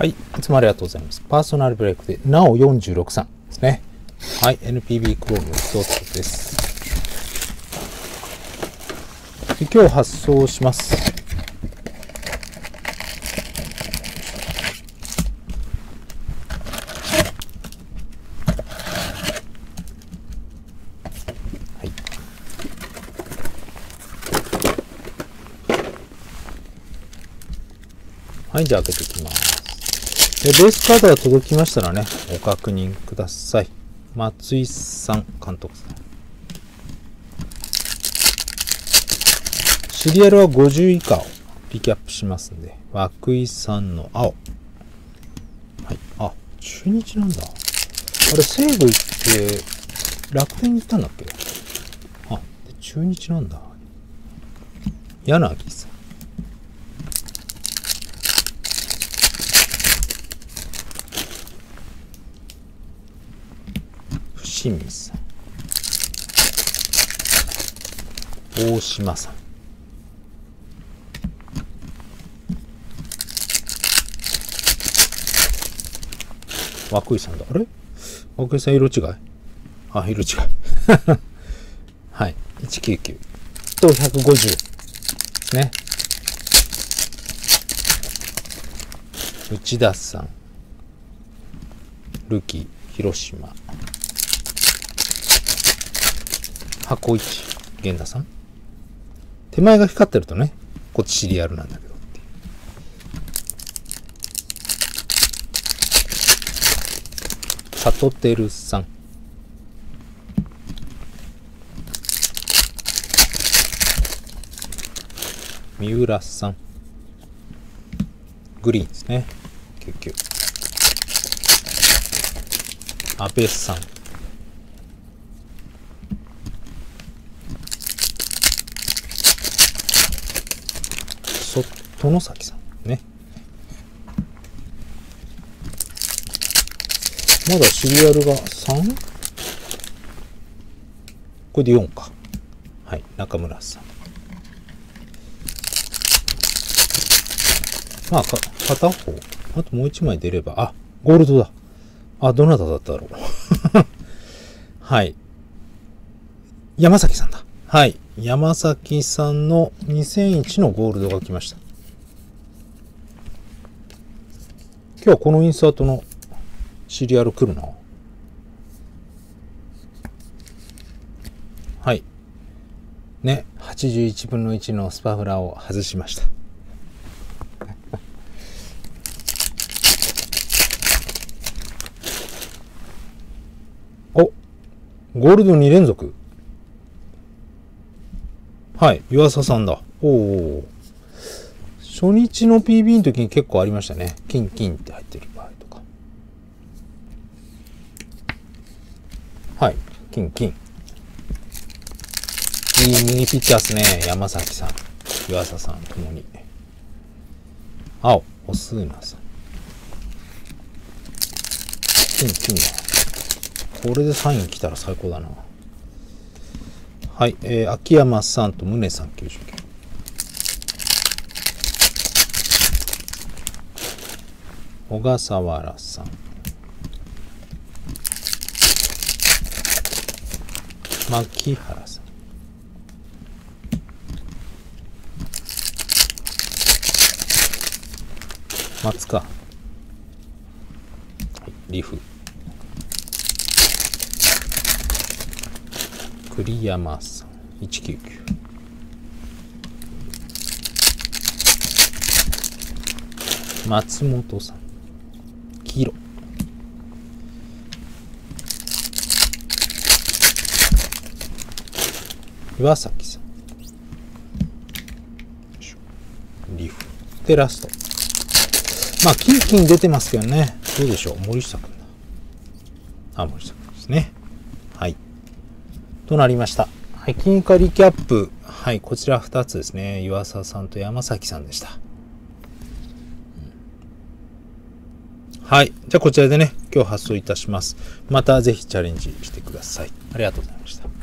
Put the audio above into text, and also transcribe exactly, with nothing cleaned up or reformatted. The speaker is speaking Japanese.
はい、いつもありがとうございます。パーソナルブレイクで、なおよんじゅうろくさんですね。はい、エヌピービー クロームの一つです。で今日発送します。はい。はい、じゃあ開けていきます。でベースカードが届きましたらね、ご確認ください。松井さん、監督さん。シリアルはごじゅう以下をリキャップしますんで、涌井さんの青。はい。あ、中日なんだ。あれ、西武行って楽天に行ったんだっけ？あ、で中日なんだ。柳さん。清水さん、大島さん、涌井さんだ。あれ、涌井さん色違い？あ、色違い。はい、いちきゅうきゅうとひゃくごじゅうですね。内田さん、ルキ、広島、箱一、源田さん。手前が光ってるとね、こっちシリアルなんだけどっていう。サトテルさん。三浦さん。グリーンですね。きゅうきゅう。安倍さん。外崎さんね。まだシリアルが さん？ これでよんか。はい、中村さん。まあ、か片方。あともう一枚出れば、あ、ゴールドだ。あ、どなただっただろう。はい。山崎さんだ。はい。山崎さんのにせんいちのゴールドが来ました。今日はこのインサートのシリアル来るな。はい。ね、はちじゅういちぶんのいちのスパフラを外しました。お、ゴールドに連続。はい、湯浅さんだ。おお。初日の ピービー の時に結構ありましたね。キンキンって入ってる場合とか。はい、キンキン。いい右ピッチャーですね。山崎さん、湯浅さんともに。青、おすうなさん。キンキンだ。これでサイン来たら最高だな。はい、えー、秋山さんと宗さんきゅうじゅうきゅう。小笠原さん。牧原さん。松川。はい、リフ。栗山さん。いちきゅうきゅう。松本さん。黄色。岩崎さん。リフ。で、ラスト。まあ、キンキン出てますけどね。どうでしょう。森下君だ。あ、森下君ですね。はい。となりました。はい。金貨リキャップ。はい。こちらふたつですね。岩佐さんと山崎さんでした。はい。じゃあこちらでね、今日発送いたします。またぜひチャレンジしてください。ありがとうございました。